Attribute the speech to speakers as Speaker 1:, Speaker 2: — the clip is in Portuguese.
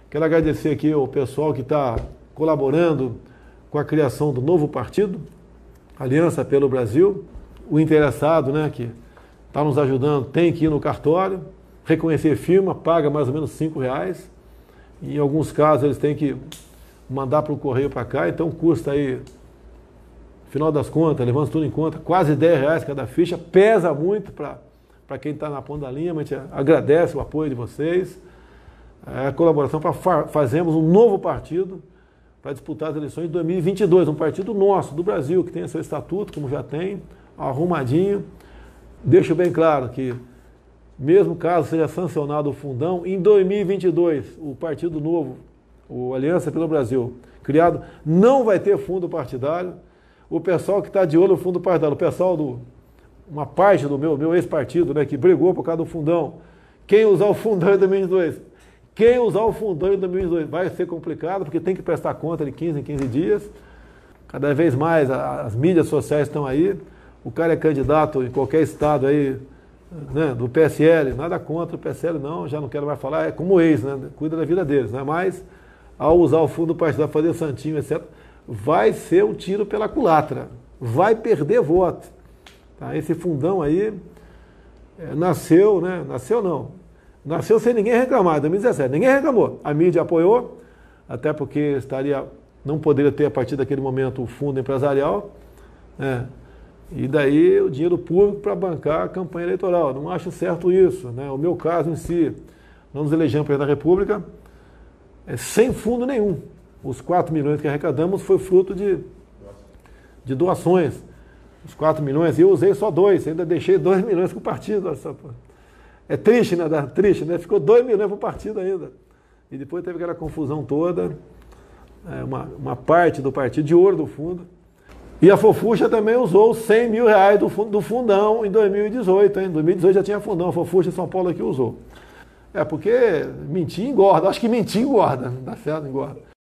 Speaker 1: Quero agradecer aqui o pessoal que está colaborando com a criação do novo partido, Aliança pelo Brasil. O interessado, né, que está nos ajudando, tem que ir no cartório, reconhecer firma, paga mais ou menos R$5. Em alguns casos eles têm que mandar para o correio para cá, então custa aí, final das contas, levando tudo em conta, quase R$10 cada ficha, pesa muito para quem está na ponta da linha, mas a gente agradece o apoio de vocês, a colaboração para fazermos um novo partido para disputar as eleições de 2022, um partido nosso, do Brasil, que tem seu estatuto, como já tem, arrumadinho. Deixo bem claro que, mesmo caso seja sancionado o fundão, em 2022, o Partido Novo, o Aliança pelo Brasil, criado, não vai ter fundo partidário. O pessoal que está de olho no fundo partidário, o pessoal uma parte do meu ex-partido, né, que brigou por causa do fundão, quem usar o fundão em 2022, vai ser complicado, porque tem que prestar conta de 15 em 15 dias. Cada vez mais as mídias sociais estão aí. O cara é candidato em qualquer estado aí, né, do PSL, nada contra o PSL não, já não quero mais falar, é como ex, né, cuida da vida deles, né, mas ao usar o fundo partidário, fazer santinho, etc., vai ser um tiro pela culatra, vai perder voto. Tá? Esse fundão aí nasceu sem ninguém reclamar, em 2017, ninguém reclamou, a mídia apoiou, até porque não poderia ter a partir daquele momento o fundo empresarial, né? E daí o dinheiro público para bancar a campanha eleitoral. Não acho certo isso, né? O meu caso em si, nós nos elegemos presidente da República sem fundo nenhum. Os 4 milhões que arrecadamos foi fruto de doações. Os 4 milhões, e eu usei só 2, ainda deixei 2 milhões para o partido. É triste, né? Triste, né? Ficou 2 milhões para o partido ainda. E depois teve aquela confusão toda, uma parte do partido de ouro do fundo. E a Fofuxa também usou R$100 mil do fundão em 2018. Em 2018 já tinha fundão, a Fofuxa em São Paulo aqui usou. Porque mentir engorda. Acho que mentir engorda. Dá certo, engorda.